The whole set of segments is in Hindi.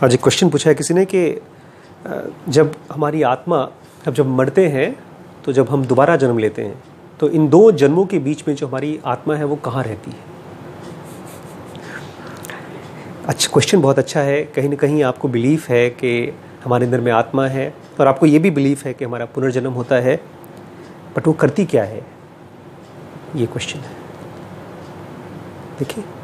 आज एक क्वेश्चन पूछा है किसी ने कि जब हमारी आत्मा जब मरते हैं तो जब हम दोबारा जन्म लेते हैं तो इन दो जन्मों के बीच में जो हमारी आत्मा है वो कहाँ रहती है। अच्छा, क्वेश्चन बहुत अच्छा है। कहीं ना कहीं आपको बिलीफ है कि हमारे अंदर में आत्मा है और आपको ये भी बिलीफ है कि हमारा पुनर्जन्म होता है, बट वो करती क्या है, ये क्वेश्चन है। देखिए,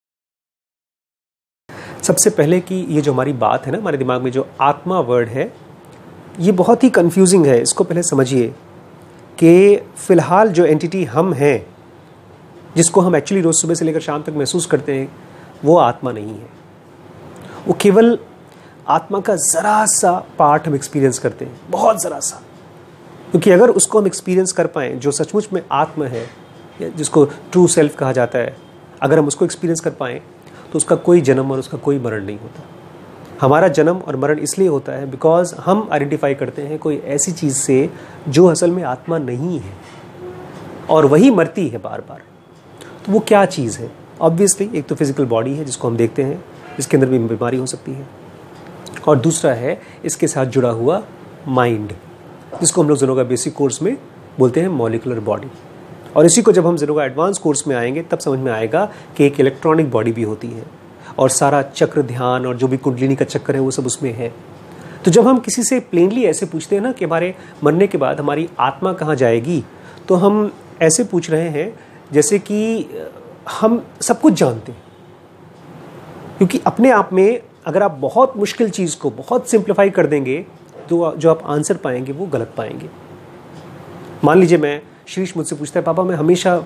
सबसे पहले कि ये जो हमारी बात है ना, हमारे दिमाग में जो आत्मा वर्ड है, ये बहुत ही कंफ्यूजिंग है। इसको पहले समझिए कि फ़िलहाल जो एंटिटी हम हैं, जिसको हम एक्चुअली रोज़ सुबह से लेकर शाम तक महसूस करते हैं, वो आत्मा नहीं है। वो केवल आत्मा का ज़रा सा पार्ट हम एक्सपीरियंस करते हैं, बहुत ज़रा सा। क्योंकि अगर उसको हम एक्सपीरियंस कर पाएँ, जो सचमुच में आत्मा है, जिसको ट्रू सेल्फ कहा जाता है, अगर हम उसको एक्सपीरियंस कर पाएँ तो उसका कोई जन्म और उसका कोई मरण नहीं होता। हमारा जन्म और मरण इसलिए होता है बिकॉज हम आइडेंटिफाई करते हैं कोई ऐसी चीज़ से जो असल में आत्मा नहीं है और वही मरती है बार बार। तो वो क्या चीज़ है? ऑब्वियसली एक तो फिजिकल बॉडी है जिसको हम देखते हैं, जिसके अंदर भी बीमारी हो सकती है, और दूसरा है इसके साथ जुड़ा हुआ माइंड, जिसको हम लोग ज़ेनो का बेसिक कोर्स में बोलते हैं मॉलिक्यूलर बॉडी। और इसी को जब हम ज़ेनो का एडवांस कोर्स में आएंगे तब समझ में आएगा कि एक इलेक्ट्रॉनिक बॉडी भी होती है और सारा चक्र, ध्यान और जो भी कुंडलिनी का चक्कर है वो सब उसमें है। तो जब हम किसी से प्लेनली ऐसे पूछते हैं ना कि हमारे मरने के बाद हमारी आत्मा कहाँ जाएगी, तो हम ऐसे पूछ रहे हैं जैसे कि हम सब कुछ जानते हैं। क्योंकि अपने आप में अगर आप बहुत मुश्किल चीज़ को बहुत सिंप्लीफाई कर देंगे तो जो आप आंसर पाएंगे वो गलत पाएंगे। मान लीजिए मैं शीश मुझसे पूछता है, पापा मैं हमेशा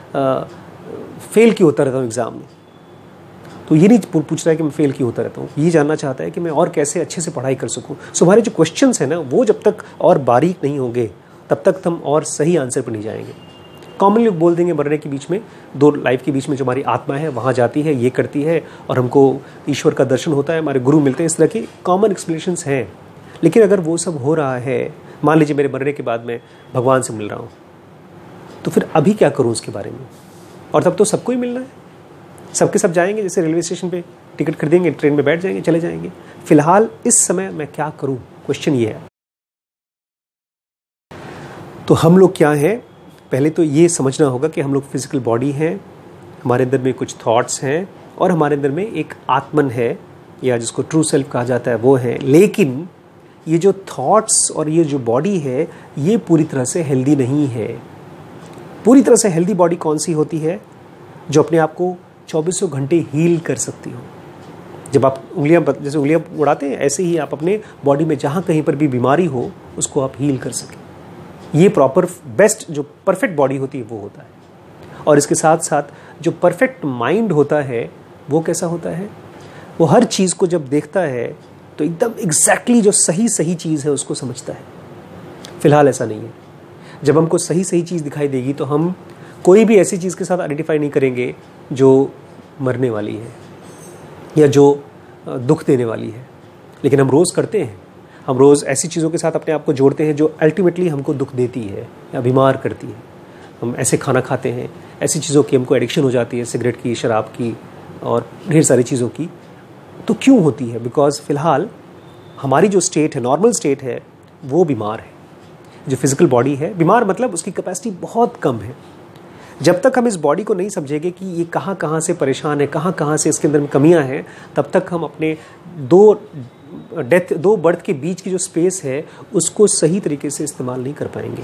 फेल क्यों होता रहता हूँ एग्ज़ाम में। तो ये नहीं पूछ रहा है कि मैं फेल क्यों होता रहता हूँ, ये जानना चाहता है कि मैं और कैसे अच्छे से पढ़ाई कर सकूँ। सो हमारे जो क्वेश्चंस हैं ना, वो जब तक और बारीक नहीं होंगे तब तक हम और सही आंसर पर नहीं जाएंगे। कॉमनली लोग बोल देंगे मरने के बीच में, दो लाइफ के बीच में जो हमारी आत्मा है वहाँ जाती है, ये करती है और हमको ईश्वर का दर्शन होता है, हमारे गुरु मिलते हैं। इस तरह की कॉमन एक्सप्लेनेशंस हैं। लेकिन अगर वो सब हो रहा है, मान लीजिए मेरे मरने के बाद मैं भगवान से मिल रहा हूँ, तो फिर अभी क्या करूँ उसके बारे में? और तब तो सबको ही मिलना है, सबके सब जाएंगे, जैसे रेलवे स्टेशन पे टिकट खरीदेंगे, ट्रेन में बैठ जाएंगे, चले जाएंगे। फिलहाल इस समय मैं क्या करूं, क्वेश्चन ये है। तो हम लोग क्या हैं, पहले तो ये समझना होगा कि हम लोग फिजिकल बॉडी हैं, हमारे अंदर में कुछ थॉट्स हैं और हमारे अंदर में एक आत्मन है, या जिसको ट्रू सेल्फ कहा जाता है, वो है। लेकिन ये जो थॉट्स और ये जो बॉडी है, ये पूरी तरह से हेल्दी नहीं है। पूरी तरह से हेल्दी बॉडी कौन सी होती है? जो अपने आप को 24 घंटे हील कर सकती हो। जब आप जैसे उंगलियां उड़ाते हैं, ऐसे ही आप अपने बॉडी में जहाँ कहीं पर भी बीमारी हो उसको आप हील कर सकें। ये प्रॉपर बेस्ट जो परफेक्ट बॉडी होती है वो होता है। और इसके साथ साथ जो परफेक्ट माइंड होता है वो कैसा होता है? वो हर चीज़ को जब देखता है तो एकदम एग्जैक्टली जो सही चीज़ है उसको समझता है। फिलहाल ऐसा नहीं है। जब हमको सही चीज़ दिखाई देगी तो हम कोई भी ऐसी चीज़ के साथ आइडेंटिफाई नहीं करेंगे जो मरने वाली है या जो दुख देने वाली है। लेकिन हम रोज़ करते हैं, हम रोज़ ऐसी चीज़ों के साथ अपने आप को जोड़ते हैं जो अल्टीमेटली हमको दुख देती है या बीमार करती है। हम ऐसे खाना खाते हैं, ऐसी चीज़ों की हमको एडिक्शन हो जाती है, सिगरेट की, शराब की और ढेर सारी चीज़ों की। तो क्यों होती है? बिकॉज फ़िलहाल हमारी जो स्टेट है, नॉर्मल स्टेट है, वो बीमार है। जो फिज़िकल बॉडी है, बीमार मतलब उसकी कैपेसिटी बहुत कम है। जब तक हम इस बॉडी को नहीं समझेंगे कि ये कहाँ से परेशान है, कहाँ से इसके अंदर में कमियां हैं, तब तक हम अपने दो बर्थ के बीच की जो स्पेस है उसको सही तरीके से इस्तेमाल नहीं कर पाएंगे।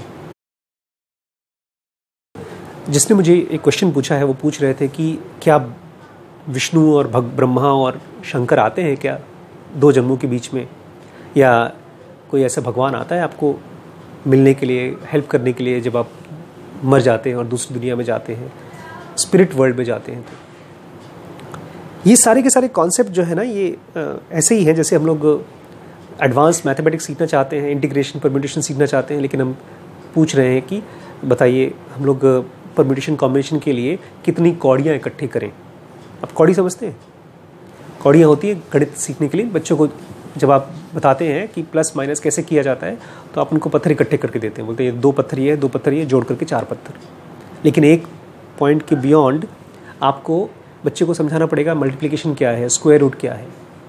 जिसने मुझे एक क्वेश्चन पूछा है, वो पूछ रहे थे कि क्या विष्णु और ब्रह्मा और शंकर आते हैं क्या दो जन्मों के बीच में, या कोई ऐसा भगवान आता है आपको मिलने के लिए, हेल्प करने के लिए जब आप मर जाते हैं और दूसरी दुनिया में जाते हैं, स्पिरिट वर्ल्ड में जाते हैं? तो ये सारे के सारे कॉन्सेप्ट जो है ना, ये ऐसे ही हैं जैसे हम लोग एडवांस मैथमेटिक्स सीखना चाहते हैं, इंटीग्रेशन परम्यूटेशन सीखना चाहते हैं, लेकिन हम पूछ रहे हैं कि बताइए हम लोग परम्यूटेशन कॉम्बिनेशन के लिए कितनी कौड़ियाँ इकट्ठे करें। आप कौड़ी समझते हैं? कौड़ियाँ होती है गणित सीखने के लिए। बच्चों को जब आप बताते हैं कि प्लस माइनस कैसे किया जाता है तो आप उनको पत्थर इकट्ठे करके देते हैं, बोलते हैं 2 पत्थर ये है, 2 पत्थर ये, जोड़ करके 4 पत्थर। लेकिन एक पॉइंट के बियॉन्ड आपको बच्चे को समझाना पड़ेगा मल्टीप्लिकेशन क्या है, स्क्वायर रूट क्या है।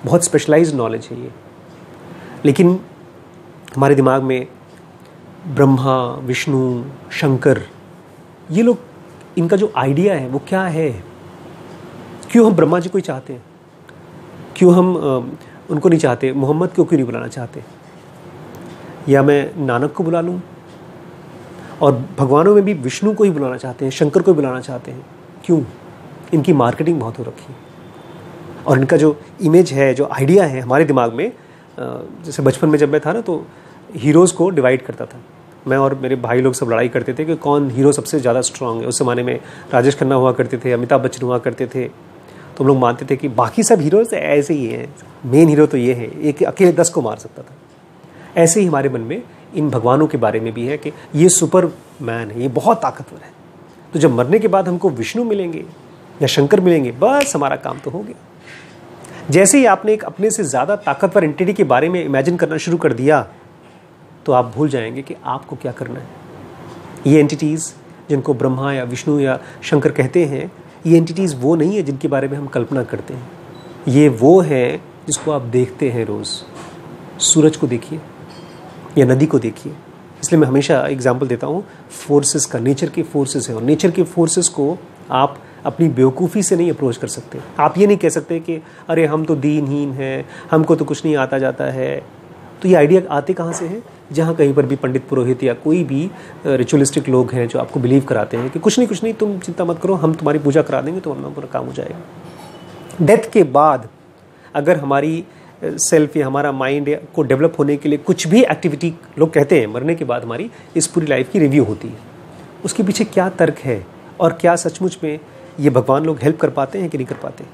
बहुत स्पेशलाइज्ड नॉलेज है ये। लेकिन हमारे दिमाग में ब्रह्मा, विष्णु, शंकर, ये लोग, इनका जो आइडिया है वो क्या है? क्यों हम ब्रह्मा जी को ही चाहते हैं? क्यों हम उनको नहीं चाहते? मोहम्मद को क्यों नहीं बुलाना चाहते? या मैं नानक को बुला लूँ? और भगवानों में भी विष्णु को ही बुलाना चाहते हैं, शंकर को ही बुलाना चाहते हैं। क्यों? इनकी मार्केटिंग बहुत हो रखी है। और इनका जो इमेज है, जो आइडिया है हमारे दिमाग में, जैसे बचपन में जब मैं था ना, तो हीरोज़ को डिवाइड करता था। मैं और मेरे भाई लोग सब लड़ाई करते थे कि कौन हीरो सबसे ज़्यादा स्ट्रांग है। उस ज़माने में राजेश खन्ना हुआ करते थे, अमिताभ बच्चन हुआ करते थे। तो हम लोग मानते थे कि बाकी सब हीरोज़ ऐसे ही हैं, मेन हीरो तो ये है, एक अकेले 10 को मार सकता था। ऐसे ही हमारे मन में इन भगवानों के बारे में भी है कि ये सुपर मैन है, ये बहुत ताकतवर है। तो जब मरने के बाद हमको विष्णु मिलेंगे या शंकर मिलेंगे, बस हमारा काम तो हो गया। जैसे ही आपने एक अपने से ज़्यादा ताकतवर एंटिटी के बारे में इमेजिन करना शुरू कर दिया, तो आप भूल जाएंगे कि आपको क्या करना है। ये एंटिटीज़ जिनको ब्रह्मा या विष्णु या शंकर कहते हैं, ये एंटिटीज़ वो नहीं है जिनके बारे में हम कल्पना करते हैं। ये वो है जिसको आप देखते हैं रोज़। सूरज को देखिए या नदी को देखिए। इसलिए मैं हमेशा एग्जाम्पल देता हूँ फोर्सेस का। नेचर के फोर्सेस हैं, और नेचर के फोर्सेस को आप अपनी बेवकूफ़ी से नहीं अप्रोच कर सकते। आप ये नहीं कह सकते कि अरे हम तो दीनहीन हैं, हमको तो कुछ नहीं आता जाता है। तो ये आइडिया आते कहाँ से हैं? जहाँ कहीं पर भी पंडित पुरोहित या कोई भी रिचुअलिस्टिक लोग हैं जो आपको बिलीव कराते हैं कि कुछ नहीं तुम चिंता मत करो, हम तुम्हारी पूजा करा देंगे तो अपना पूरा काम हो जाएगा। डेथ के बाद अगर हमारी सेल्फ या हमारा माइंड को डेवलप होने के लिए कुछ भी एक्टिविटी, लोग कहते हैं मरने के बाद हमारी इस पूरी लाइफ की रिव्यू होती है, उसके पीछे क्या तर्क है और क्या सचमुच में ये भगवान लोग हेल्प कर पाते हैं कि नहीं कर पाते?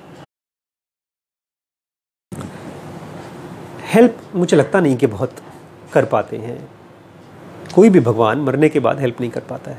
हेल्प मुझे लगता नहीं कि बहुत कर पाते हैं। कोई भी भगवान मरने के बाद हेल्प नहीं कर पाता है।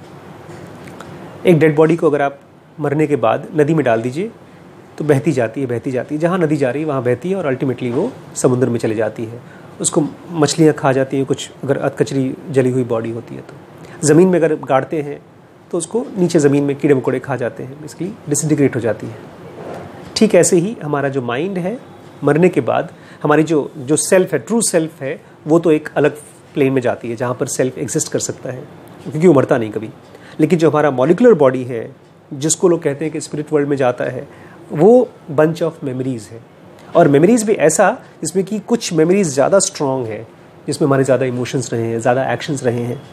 एक डेड बॉडी को अगर आप मरने के बाद नदी में डाल दीजिए तो बहती जाती है। जहाँ नदी जा रही है वहाँ बहती है और अल्टीमेटली वो समुद्र में चली जाती है। उसको मछलियाँ खा जाती हैं, कुछ अगर अधकचरी जली हुई बॉडी होती है तो। ज़मीन में अगर गाड़ते हैं तो उसको नीचे ज़मीन में कीड़े मकोड़े खा जाते हैं, बेसिकली डिसइंटीग्रेट हो जाती है। ठीक ऐसे ही हमारा जो माइंड है, मरने के बाद हमारी जो सेल्फ है, ट्रू सेल्फ है, वो तो एक अलग प्लेन में जाती है जहाँ पर सेल्फ एग्जिस्ट कर सकता है, क्योंकि वो मरता नहीं कभी। लेकिन जो हमारा मॉलिकुलर बॉडी है, जिसको लोग कहते हैं कि स्पिरिट वर्ल्ड में जाता है, वो बंच ऑफ मेमोरीज़ है। और मेमोरीज़ भी ऐसा जिसमें कि कुछ मेमोरीज़ ज़्यादा स्ट्रॉन्ग है, जिसमें हमारे ज़्यादा इमोशंस रहे हैं, ज़्यादा एक्शंस रहे हैं।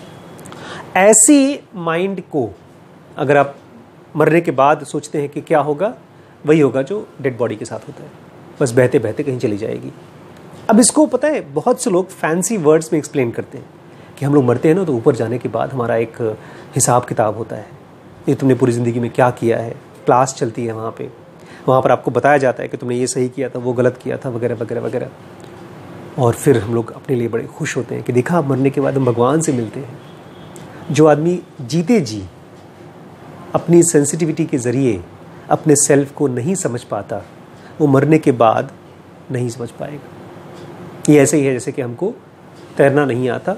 ऐसी माइंड को अगर आप मरने के बाद सोचते हैं कि क्या होगा, वही होगा जो डेड बॉडी के साथ होता है, बस बहते बहते कहीं चली जाएगी। अब इसको पता है, बहुत से लोग फैंसी वर्ड्स में एक्सप्लेन करते हैं कि हम लोग मरते हैं ना तो ऊपर जाने के बाद हमारा एक हिसाब किताब होता है, ये तुमने पूरी ज़िंदगी में क्या किया है, क्लास चलती है वहाँ पर आपको बताया जाता है कि तुमने ये सही किया था, वो गलत किया था, वगैरह वगैरह वगैरह। और फिर हम लोग अपने लिए बड़े खुश होते हैं कि देखा, अब मरने के बाद हम भगवान से मिलते हैं। जो आदमी जीते जी अपनी सेंसिटिविटी के ज़रिए अपने सेल्फ को नहीं समझ पाता, वो मरने के बाद नहीं समझ पाएगा। ये ऐसे ही है जैसे कि हमको तैरना नहीं आता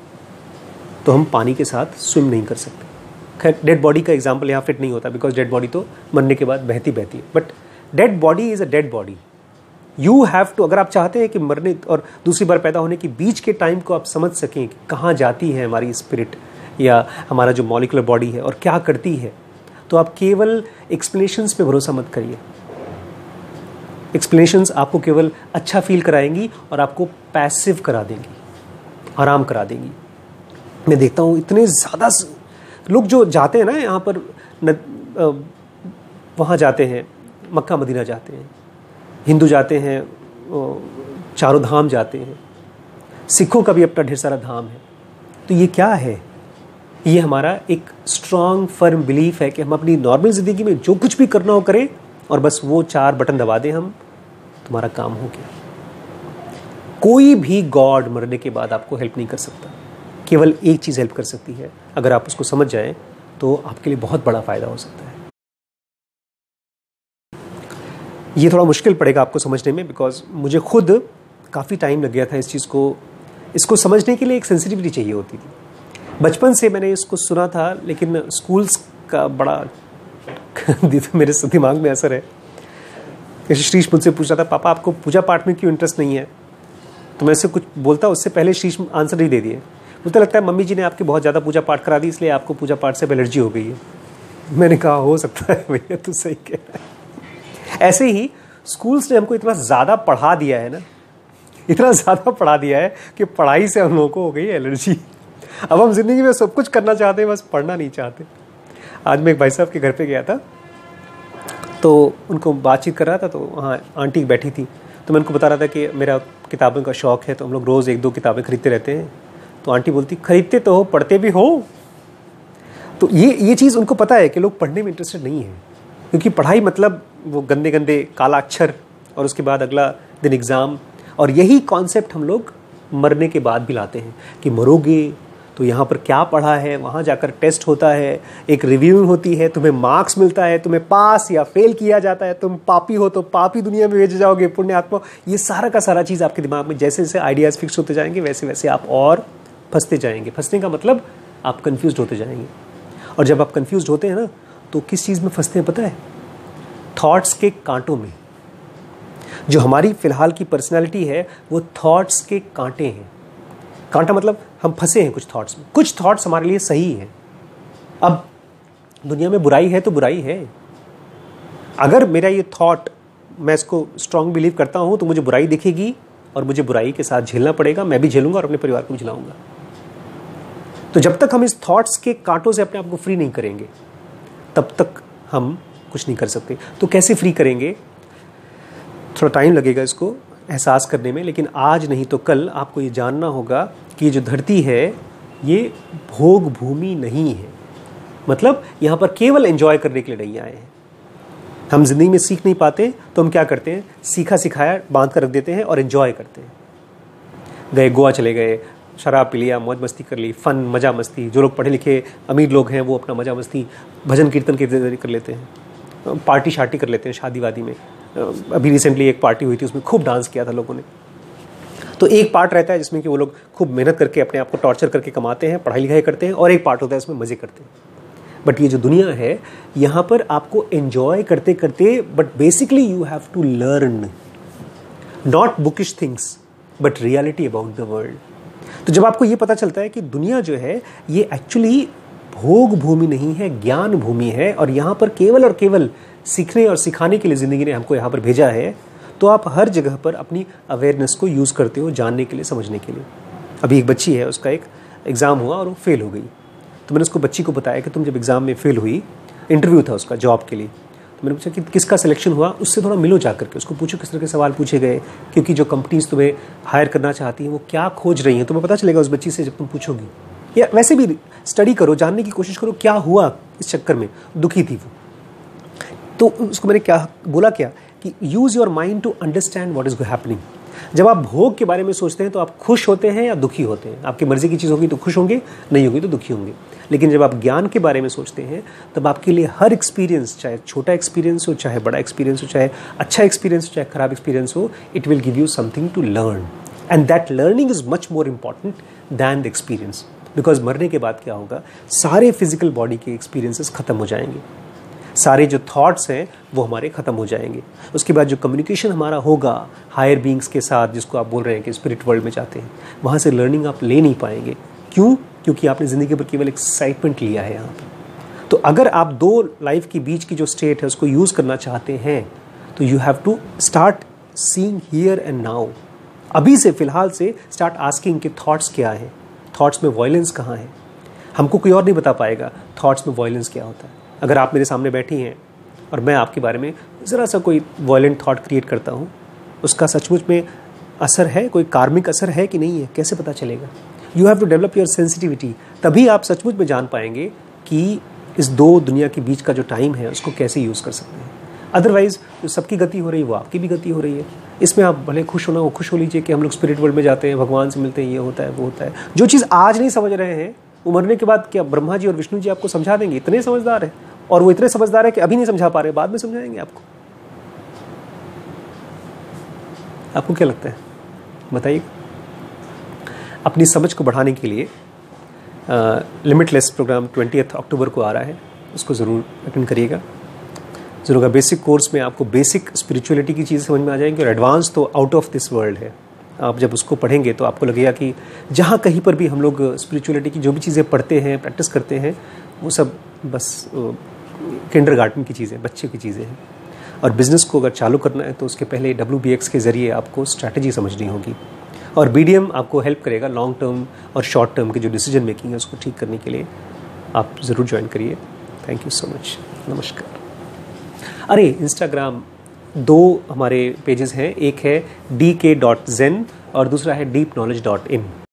तो हम पानी के साथ स्विम नहीं कर सकते। खैर, डेड बॉडी का एग्जांपल यहाँ फिट नहीं होता, बिकॉज डेड बॉडी तो मरने के बाद बहती है। But dead body is a dead body. You have to, अगर आप चाहते हैं कि मरने और दूसरी बार पैदा होने के बीच के टाइम को आप समझ सकें कि कहाँ जाती है हमारी स्पिरिट या हमारा जो मॉलिकुलर बॉडी है और क्या करती है, तो आप केवल एक्सप्लेनेशंस पे भरोसा मत करिए। एक्सप्लेनेशंस आपको केवल अच्छा फील कराएंगी और आपको पैसिव करा देंगी, आराम करा देंगी। मैं देखता हूँ इतने ज़्यादा लोग जो जाते हैं ना यहाँ पर वहाँ जाते हैं, मक्का मदीना जाते हैं, हिंदू जाते हैं, चारों धाम जाते हैं, सिखों का भी अपना ढेर सारा धाम है। तो ये क्या है? ये हमारा एक स्ट्रॉन्ग फर्म बिलीफ है कि हम अपनी नॉर्मल ज़िंदगी में जो कुछ भी करना हो करें और बस वो 4 बटन दबा दें, हम तुम्हारा काम हो गया। कोई भी गॉड मरने के बाद आपको हेल्प नहीं कर सकता। केवल एक चीज़ हेल्प कर सकती है, अगर आप उसको समझ जाएं तो आपके लिए बहुत बड़ा फ़ायदा हो सकता है। ये थोड़ा मुश्किल पड़ेगा आपको समझने में, बिकॉज मुझे खुद काफ़ी टाइम लग गया था इस चीज़ को, इसको समझने के लिए एक सेंसिटिविटी चाहिए होती थी। बचपन से मैंने इसको सुना था, लेकिन स्कूल्स का बड़ा मेरे दिमाग में असर है। जैसे श्रीश मुझसे पूछ रहा था, पापा आपको पूजा पाठ में क्यों इंटरेस्ट नहीं है? तो मैं उससे कुछ बोलता, उससे पहले श्रीश आंसर नहीं दे दिए। मुझे लगता है मम्मी जी ने आपकी बहुत ज़्यादा पूजा पाठ करा दी, इसलिए आपको पूजा पाठ से एलर्जी हो गई है। मैंने कहा हो सकता है भैया, तू सही कह रहा है। ऐसे ही स्कूल्स ने हमको इतना ज़्यादा पढ़ा दिया है ना, इतना ज़्यादा पढ़ा दिया है कि पढ़ाई से हम लोगों को हो गई है एलर्जी। अब हम ज़िंदगी में सब कुछ करना चाहते हैं, बस पढ़ना नहीं चाहते। आज मैं एक भाई साहब के घर पे गया था, तो उनको बातचीत कर रहा था, तो वहाँ आंटी बैठी थी, तो मैं उनको बता रहा था कि मेरा किताबों का शौक़ है, तो हम लोग रोज़ 1-2 किताबें खरीदते रहते हैं। तो आंटी बोलती, खरीदते तो हो, पढ़ते भी हो। तो ये चीज़ उनको पता है कि लोग पढ़ने में इंटरेस्टेड नहीं है, क्योंकि पढ़ाई मतलब वो गंदे गंदे काला अक्षर और उसके बाद अगला दिन एग्ज़ाम। और यही कॉन्सेप्ट हम लोग मरने के बाद भी लाते हैं कि मरोगे तो यहाँ पर क्या पढ़ा है, वहाँ जाकर टेस्ट होता है, एक रिव्यू होती है, तुम्हें मार्क्स मिलता है, तुम्हें पास या फेल किया जाता है, तुम पापी हो तो पापी दुनिया में भेजे जाओगे, पुण्य आत्मा। ये सारा का सारा चीज़ आपके दिमाग में जैसे जैसे आइडियाज़ फिक्स होते जाएंगे, वैसे वैसे आप और फंसते जाएंगे। फंसने का मतलब आप कन्फ्यूज़ होते जाएंगे। और जब आप कन्फ्यूज़ होते हैं ना, तो किस चीज़ में फंसते हैं पता है? थॉट्स के कांटों में। जो हमारी फ़िलहाल की पर्सनैलिटी है वो थॉट्स के कांटे हैं। कांटा मतलब हम फंसे हैं कुछ थॉट्स में। कुछ थॉट्स हमारे लिए सही हैं। अब दुनिया में बुराई है तो बुराई है। अगर मेरा ये थॉट, मैं इसको स्ट्रांग बिलीव करता हूँ, तो मुझे बुराई दिखेगी और मुझे बुराई के साथ झेलना पड़ेगा, मैं भी झेलूंगा और अपने परिवार को भी झेलाऊंगा। तो जब तक हम इस थॉट्स के कांटों से अपने आप को फ्री नहीं करेंगे, तब तक हम कुछ नहीं कर सकते। तो कैसे फ्री करेंगे? थोड़ा टाइम लगेगा इसको एहसास करने में, लेकिन आज नहीं तो कल आपको ये जानना होगा कि जो धरती है ये भोग भूमि नहीं है। मतलब यहाँ पर केवल एंजॉय करने के लिए नहीं आए हैं। हम जिंदगी में सीख नहीं पाते तो हम क्या करते हैं? सीखा सिखाया बांध कर रख देते हैं और एंजॉय करते हैं। गए गोवा चले गए, शराब पी लिया, मौज मस्ती कर ली, फन मज़ा मस्ती। जो लोग पढ़े लिखे अमीर लोग हैं वो अपना मज़ा मस्ती भजन कीर्तन के कर लेते हैं, पार्टी शार्टी कर लेते हैं शादी वादी में। अभी रिसेंटली एक पार्टी हुई थी, उसमें खूब डांस किया था लोगों ने। तो एक पार्ट रहता है जिसमें कि वो लोग खूब मेहनत करके अपने आप को टॉर्चर करके कमाते हैं, पढ़ाई लिखाई करते हैं, और एक पार्ट होता है इसमें मज़े करते हैं। बट ये जो दुनिया है, यहाँ पर आपको एंजॉय करते करते, but basically you have to learn not bookish things but reality about the world. तो जब आपको ये पता चलता है कि दुनिया जो है ये एक्चुअली भोग भूमि नहीं है, ज्ञान भूमि है, और यहाँ पर केवल और केवल सीखने और सिखाने के लिए ज़िंदगी ने हमको यहाँ पर भेजा है, तो आप हर जगह पर अपनी अवेयरनेस को यूज़ करते हो, जानने के लिए, समझने के लिए। अभी एक बच्ची है, उसका एक एग्ज़ाम हुआ और वो फेल हो गई। तो मैंने उसको बच्ची को बताया कि तुम जब एग्ज़ाम में फेल हुई, इंटरव्यू था उसका जॉब के लिए, तो मैंने पूछा कि किसका सिलेक्शन हुआ, उससे थोड़ा मिलो जा करके, उसको पूछो किस तरह के सवाल पूछे गए, क्योंकि जो कंपनीज तुम्हें हायर करना चाहती हैं वो क्या खोज रही हैं, तुम्हें पता चलेगा उस बच्ची से जब तुम पूछोगी। या वैसे भी स्टडी करो, जानने की कोशिश करो क्या हुआ इस चक्कर में, दुखी थी वो। तो उसको मैंने क्या बोला क्या कि use your mind to understand what is happening. जब आप भोग के बारे में सोचते हैं तो आप खुश होते हैं या दुखी होते हैं? आपकी मर्जी की चीज़ होगी तो खुश होंगे, नहीं होगी तो दुखी होंगे। लेकिन जब आप ज्ञान के बारे में सोचते हैं तब आपके लिए हर एक्सपीरियंस, चाहे छोटा एक्सपीरियंस हो, चाहे बड़ा एक्सपीरियंस हो, चाहे अच्छा एक्सपीरियंस हो, चाहे खराब एक्सपीरियंस हो, it will give you something to learn, and that learning is much more important than the experience. Because मरने के बाद क्या होगा, सारे फिजिकल बॉडी के एक्सपीरियंसेस खत्म हो जाएंगे, सारे जो थॉट्स हैं वो हमारे ख़त्म हो जाएंगे। उसके बाद जो कम्युनिकेशन हमारा होगा हायर बींग्स के साथ, जिसको आप बोल रहे हैं कि स्पिरिट वर्ल्ड में जाते हैं, वहाँ से लर्निंग आप ले नहीं पाएंगे। क्यों? क्योंकि आपने ज़िंदगी पर केवल एक्साइटमेंट लिया है यहाँ पर। तो अगर आप दो लाइफ के बीच की जो स्टेट है उसको यूज़ करना चाहते हैं तो you have to start seeing here and now. अभी से, फ़िलहाल से स्टार्ट आस्किंग कि थॉट्स क्या है, थॉट्स में वायलेंस कहाँ है। हमको कोई और नहीं बता पाएगा थॉट्स में वायलेंस क्या होता है। अगर आप मेरे सामने बैठी हैं और मैं आपके बारे में ज़रा सा कोई वायलेंट थॉट क्रिएट करता हूँ, उसका सचमुच में असर है, कोई कार्मिक असर है कि नहीं है, कैसे पता चलेगा? You have to develop your sensitivity. तभी आप सचमुच में जान पाएंगे कि इस दो दुनिया के बीच का जो टाइम है उसको कैसे यूज़ कर सकते हैं। अदरवाइज़ जो सबकी गति हो रही है वो आपकी भी गति हो रही है। इसमें आप भले खुश होना हो, खुश हो लीजिए कि हम लोग स्पिरिट वर्ल्ड में जाते हैं, भगवान से मिलते हैं, ये होता है वो होता है। जो चीज़ आज नहीं समझ रहे हैं वो मरने के बाद क्या ब्रह्मा जी और विष्णु जी आपको समझा देंगे? इतने समझदार है, और वो इतने समझदार है कि अभी नहीं समझा पा रहे, बाद में समझाएंगे आपको। आपको क्या लगता है, बताइए। अपनी समझ को बढ़ाने के लिए लिमिटलेस प्रोग्राम 20 अक्टूबर को आ रहा है, उसको ज़रूर अटेंड करिएगा। ज़रूर होगा। बेसिक कोर्स में आपको बेसिक स्पिरिचुअलिटी की चीज़ें समझ में आ जाएंगी और एडवांस तो आउट ऑफ दिस वर्ल्ड है। आप जब उसको पढ़ेंगे तो आपको लगेगा कि जहाँ कहीं पर भी हम लोग स्पिरिचुअलिटी की जो भी चीज़ें पढ़ते हैं, प्रैक्टिस करते हैं, वो सब बस किंडरगार्टन की चीज़ें, बच्चे की चीज़ें हैं। और बिज़नेस को अगर चालू करना है तो उसके पहले WBX के ज़रिए आपको स्ट्रैटेजी समझनी होगी। और BDM आपको हेल्प करेगा लॉन्ग टर्म और शॉर्ट टर्म के जो डिसीजन मेकिंग है उसको ठीक करने के लिए। आप ज़रूर ज्वाइन करिए। Thank you so much. नमस्कार। अरे इंस्टाग्राम 2 हमारे पेजेस हैं, एक है dk.zen और दूसरा है deepknowledge.in।